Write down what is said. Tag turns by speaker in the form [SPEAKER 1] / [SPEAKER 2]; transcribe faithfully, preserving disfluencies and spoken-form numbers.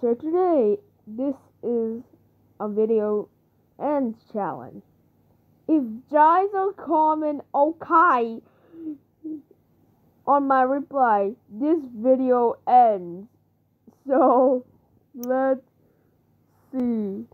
[SPEAKER 1] So today, this is a video and challenge. If guys are comment okay on my reply, this video ends. So let's see.